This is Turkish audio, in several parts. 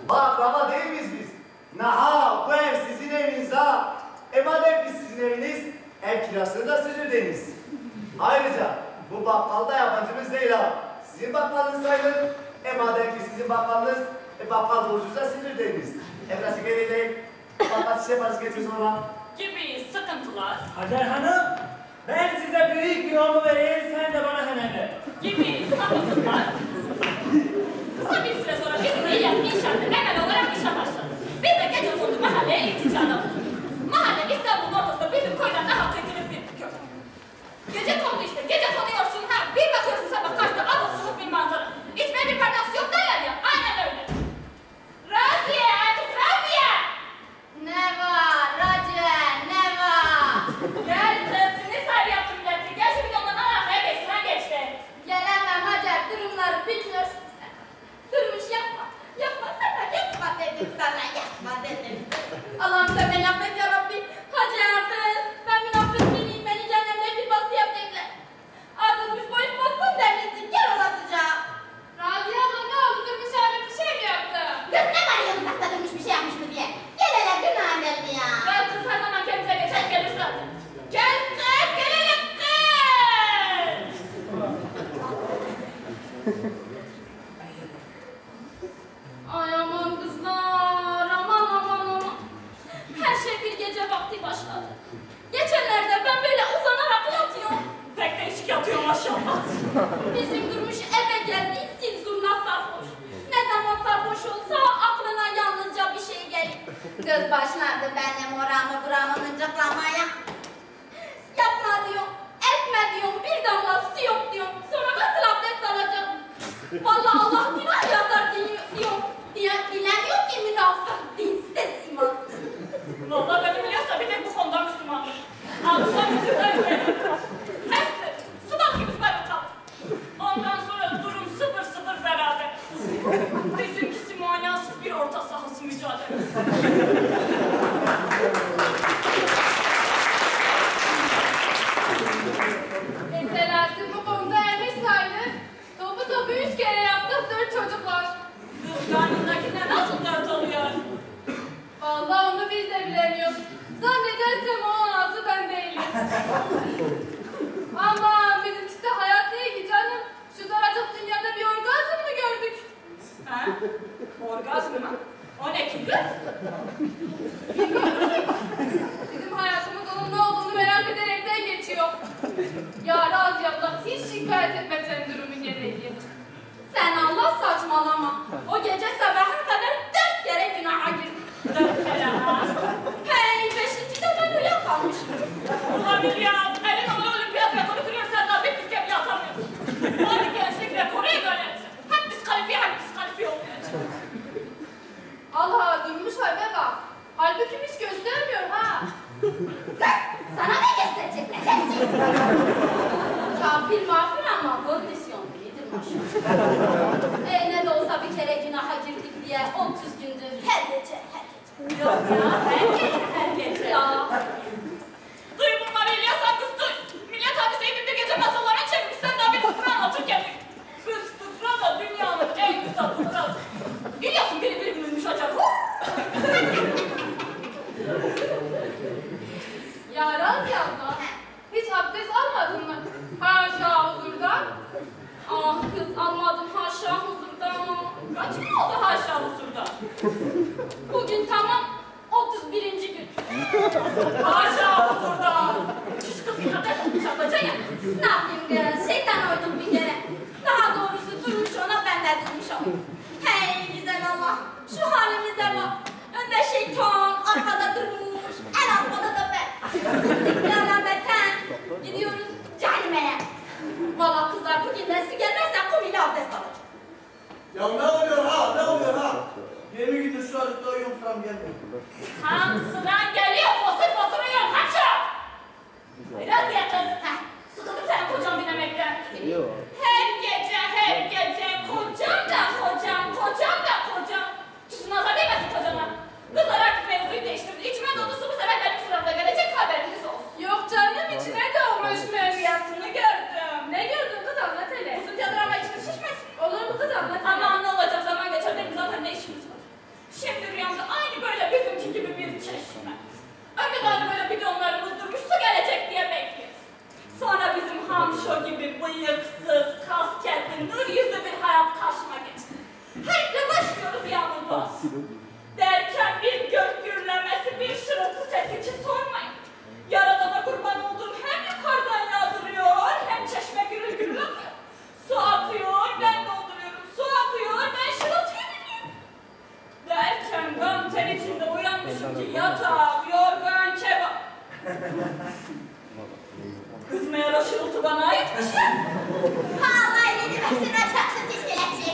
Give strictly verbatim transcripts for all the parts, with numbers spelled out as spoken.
Baklava değil miyiz biz? Naha, bu ev sizin eviniz ha. E madem ki sizin eviniz, ev kirasını da siz ödeyiniz. Ayrıca bu bakkal da yabancımız değil ha. Sizin bakkalınız sayılır. E madem ki sizin bakkalınız, e bakkal borcunuz da siz ödeyiniz. E burası geri değil. Bakkal şişe parası geçiyor sonra. Gibi sıkıntılar. Hacer Hanım, ben size büyük bir yolu vereyim, sen de bana hemen ver. Gibi sıkıntılar. Kısa bir süre sonra bizim İlyas inşaatı emel olarak işe başladı. Biz de gece sonunda mahalleye ilticada bulduk. Mahalle İstanbul'un ortasında bizim köyden daha kötülük bir köy. Gece kondu işte, gece konuyorsun ha. Bir bakıyorsun sabah karşıda abuk subuk bir manzara. İçmeye bir bardak su yok derler ya, aynen öyle. Raziye, artık Raziye! Ne var Raciye, ne var? Gel kız, seni sar yaptım getir. Gel şu bidondan al arkaya geç, sıra geçti. Gelemem Hacer, durumları bilmiyorsun sen. Durmuş yapma, yapma sana, yapma dedim sana, yapma dedim. Allah'ım sen beni affet ya Rabbi. Hacer kız, ben münafık biriyim, beni cehennemde bir bastı yapacaklar. Ardılmış boyun bastın derlesin, gel olasıca. Raziye abla ne oldu? Durmuş abi bir şey mi yaptı? Kız ne var ya uzakta durmuş bir şey yapmış mı diye. Gel hele günah geldi ya. Gel kız, her zaman kendimize geçer gelir zaten. Gel kız, gel hele kız! Ay aman kızlar, aman aman aman. Her şey bir gece vakti başladı. Geçenlerde ben böyle uzanarak yatıyorum. Pek değişik yatıyor maşallah. Bizim Durmuş eve geldi, zilzurna sarhoş. Ne zaman sarhoş olsa aklına yalnızca bir şey gelir. Göz başladı benim oramı buramı mıncıklamaya. Yapma diyorum, etme diyorum, bir damla su yok diyorum. Sonra nasıl abdest alacağım? Vallahi Allah günah yazar diyorum. Diye bilemiyor ki münafık, dinsiz, imansız. Vallahi beni biliyorsa bir de bu konuda Müslümandır. Altıdan yüzünden verir. Hepsi sudan gibi böyle kal. Ondan sonra durum sıfır sıfır beraber. Bizimkisi manasız bir orta sahası mücadelesi. Selahattin bu konuda ermiş sayılır. Topu topu üç kere yaptık, dört çocuk var. Kız karnındakine nasıl dert oluyor? Vallahi onu biz de bilemiyoruz. Zannedersem o anası ben değilim. Ama bizimkisi de hayat değil ki canım. Şu daracık dünyada bir orgazm mı gördük? Ha? Orgazm mı? O ne ki kız? Bizim hayatımız onun ne olduğunu merak ederekten geçiyor. Ya Raziye abla hiç şikayet etme senin durumun gereği. Sen Allah saçmalama. O gece sabaha kadar dört kere günaha girdim. Dört kere ha? Hey, beşinci de ben uyuyakalmışım. Ulan ya, elin oğlu olimpiyat rekoru kırıyor, sen daha bir kez bile atamıyorsun. Hadi gençlik rekoru egaletsin. Hep diskalifiye, hep diskalifiye olmayacak. Allah durmuş halde bak. Halbuki hiç göstermiyor ha. Kız, sana ne gösterecek ne dersin? Kafir mağfir ama kondisyon iyidir maşallah. E ne de olsa bir kere günaha girdik diye otuz gündür her gece her gece. Yok ya, her gece, her gece. Ya. Duy bunları İlyas'a kız duy. Millet hadiseyi bir gece masalara çevirmiş, sen daha bir fıkra anlatırken. Kız fıkra da dünyanın en güzel fıkrası. İlyas'ın biri biri gülmüş acaba. Ya Raziye abla hiç abdest almadın mı? Haşa huzurdan. Ah kız almadım haşa huzurdan. Kaç gün oldu haşa husurda? Bugün tamam otuz birinci gün. Haşa husurda. Şiş kız bir kadar çatlaca ya. Ne yapayım kız? Şeytan oydum bir kere. Daha doğrusu durmuş ona ben de durmuş oldum. Hey güzel Allah. Şu halimize bak. Önde şeytan, arkada durmuş. En arkada da ben. Bir alametten. Gidiyoruz cehenneme. Valla kızlar bugün de su gelmezse kum ile abdest alacağım. Ya ne oluyor ha? Ne oluyor ha? yirmi gündür şu arada uyuyorum sıram gelmiyor. Tam sıran geliyor, fosur fosur uyuyor, kaçıyor. Biraz ya kız. Heh, sıkıldım senin kocan dinlemekten. Her gece, her gece kocam da kocam, kocam da kocam. Kişi nazar değmesin kocana. Kızlar artık mevzuyu değiştirdi. İçime dolusu bu sefer benim sıramda gelecek, haberiniz olsun. Yok canım içine doğmuş mu? Rüyasını gördüm. Ne gördün kız anlat hele. Uzun cadır ama içine şişmesin. Olur mu kız anlat hele. Aman ne olacak, zaman geçer, benim zaten ne işimiz var? bıyıksız, kasketli, nur yüzlü bir hayat karşıma geçti. Herifle başlıyoruz yağmur doğası. Derken bir gök gürlemesi, bir şırıltı sesi ki sormayın. Yaradana kurban olduğum hem yukarıdan yağdırıyor, hem çeşme gürül gürül akıyor. Su akıyor, ben dolduruyorum. Su akıyor, ben şırıltıyı dinliyorum. Derken gam ter içinde uyanmışım ki yatağım, yorgan, kebap. Kız meğer o şırıltı bana aitmiş ya. Vallahi ne demeksin açarsın tiskeletçi.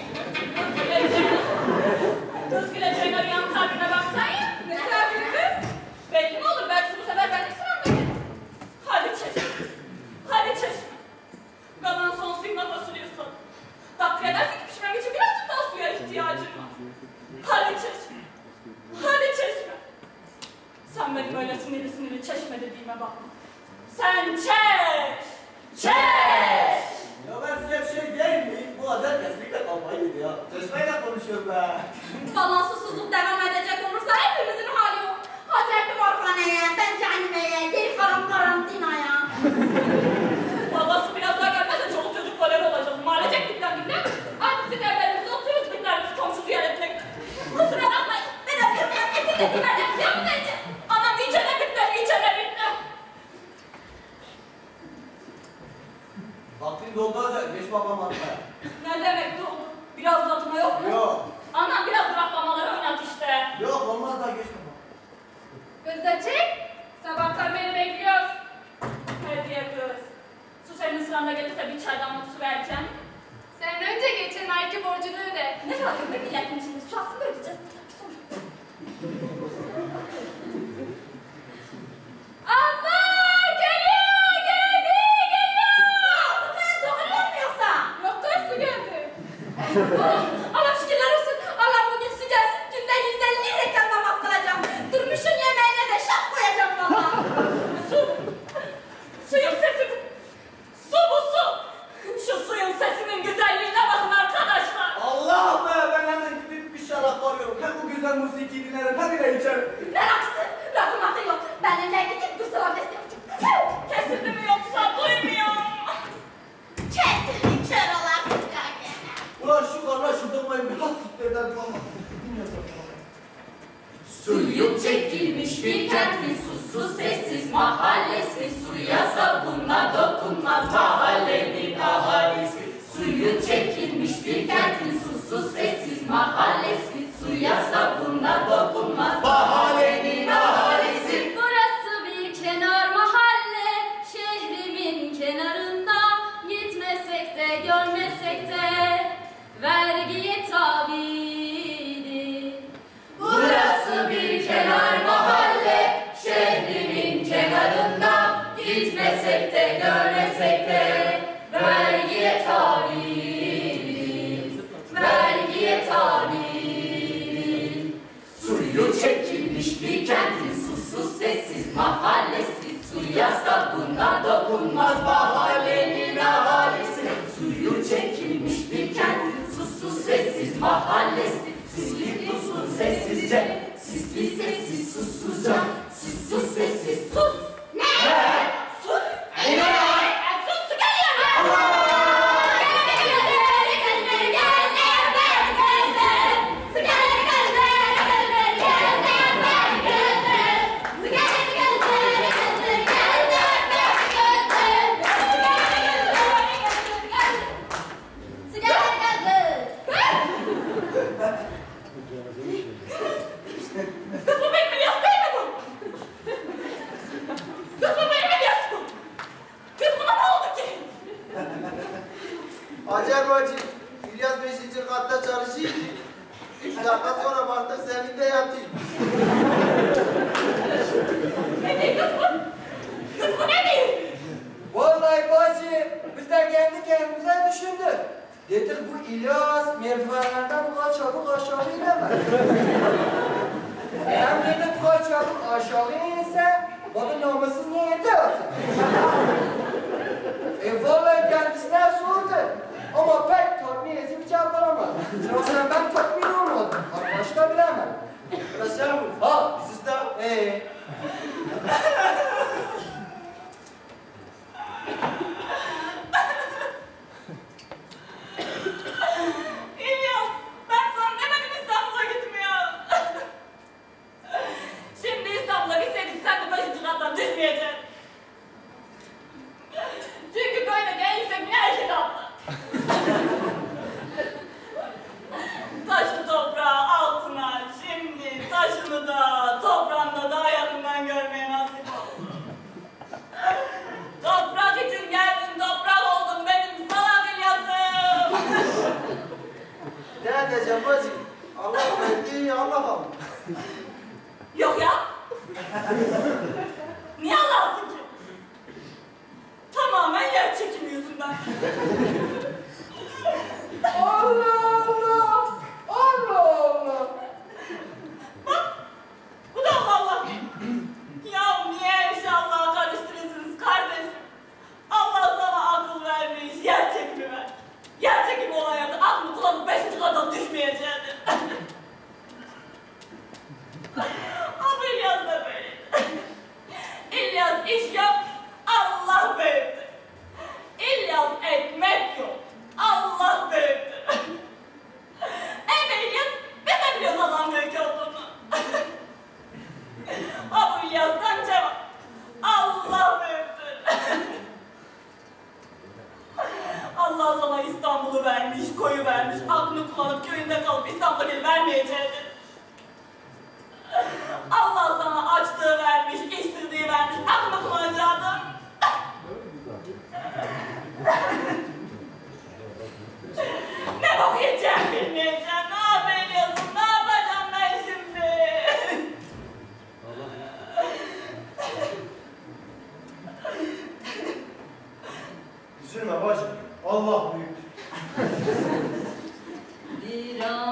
Kız güleceğin arayan tabirine baksan ya. Ne tabiri kız? Belli mi olur? Belki bu sefer benim sıramda gelir. Hadi çeşme. Hadi çeşme. Kalan son suyuna fasulye ısladım. Takdir edersin ki pişmem için birazcık daha suya ihtiyacım var. Hadi çeşme. Hadi çeşme. Sen benim öyle sinirli sinirli çeşme dediğime bakma. Sen çeş. Çeş. Ya ben size bir şey diyeyim mi? Bu adam kesinlikle kafayı yedi ya. Çeşmeyle konuşuyorum be. Falan susuzluk devam edecek olursa hepimizin hali yok. Hacetli orhaneye, ben cehenneye, geri kalan karantinaya. Babası biraz daha gelmezse çoluk çocuk voleri olacağız. Mahallecek dipten dipten. Artık biz evlerimizde oturuyoruz, diplerimiz komşu ziyaretine. Kusura bakmayın. Ben öpüyorum, etimle ben yapıyorum neyse. Anam içene bitler, içene bitler. Vaktin doldu hadi. Geç babam atmaya. Ne demek bu? Biraz uzatma yok mu? Yok. Anam biraz duraklamaları oynat işte. Yok olmaz da geç babam. Kız da çek. Sabahtan beri bekliyoruz. Hediye kız. Su senin sıranda gelirse bir çaydanlık su vereceğim. Sen önce geçen ayki borcunu öde. Ne kadar bir milletin içinde su aslında ödeyeceğiz. Allah geliyor, geldi, geliyor. Bu kız doğruyor mu yoksa? Yok kız su geldi. Allah şükürler olsun. Allah bugün su gelsin. Günde yüz elli reklam namaz kılacağım. Durmuşun yemeğine de şap koyacağım valla. Su. Suyun sesi. Su bu su. Şu suyun sesinin güzelliğine bakın arkadaşlar. Allah be ben hemen gidip bir şarap arıyorum. Hem bu güzel musiki dinlerim hem de içerim. Ne raksı? Rakım akı yok. Ben önce gidip gusül abdesti yapacağım. Kesildi mi yoksa duymuyorum. Kesildik kör olasın gene. Ulan şu karla şu durmayın bir has siktirden falan. Suyu çekilmiş bir kentin susuz sessiz mahallesi. Suya sabunla dokunmaz mahallenin ahalisi. Suyu çekilmiş bir kentin susuz sessiz mahallesi. Suya sabunla dokunmaz mahallenin ahalisi. Burası bir kenar mahalle, şehrimin kenarında. Gitmesek de görmesek de vergiye tabidir. Burası bir kenar mahalle, şehrimin kenarında. Gitmesek de görmesek de vergiye tabidir. Vergiye tabidir. Suyu çekilmiş bir kentin susuz sessiz mahallesi. Suya sabunla dokunmaz mahallenin ahalisi. Suyu çekilmiş bir kentin susuz sessiz mahallesi. Sisli puslu sessizce, sisli sessiz sussuzca, sussuz sessiz sus. Ne? Ne? Sus. Ne? Ne? Sus su geliyor ya. Kız bu benim İlyas değil mi bu? Kız bu benim İlyas bu. Kız buna ne oldu ki? Hacer bacı, İlyas beşinci katta çalışıyor. Üç dakika sonra baktık senin de yatıyor. Ne diyor kız bu? Kız bu ne diyor? Vallahi bacı, biz de kendi kendimize düşündük. Dedik bu İlyas merdivenlerden bu kadar çabuk aşağı inemez. Hem dedik bu kadar çabuk aşağı inse, bana namussuz niye yatırsın? E vallahi kendisine sordu. Ama pek tatmin edici bir cevap alamadım. Yoksa ben tatmin olmadım. Başka bilemem. Aşağı mı? Ha, Siz de ee, edeceğim bacı. Allah verdi, Allah aldı. Yok ya. Niye Allah'sın ki? Tamamen yer çekimi yüzünden. Allah Allah! Allah Allah! Bak, bu da Allah Allah. Ya niye her şey Allah'a karıştırıyorsunuz kardeşim? Allah sana akıl vermiş, yer çekimi ver. Yer çekimi olan yerde aklını kullanıp beşinci kattan düşmeyeceğini. Ama İlyas da böyleydi. İlyas iş yap, Allah büyüktür. İlyas ekmek yok, Allah büyüktür. Evet İlyas, biz de biliyoruz Allah'ın büyük olduğunu. Ama İlyas'tan cevap, Allah büyüktür. Allah sana İstanbul'u vermiş, koyu vermiş, aklını kullanıp köyünde kalıp İstanbul'a gelip vermeyeceğini. Allah sana açlığı vermiş, işsizliği vermiş, aklını kullanacaktın. Ne bok yiyeceğim bilmeyeceğim, ne yapıyorsun, ne yapacağım ben şimdi? Üzülme bacım. Allah büyüktür. Bir an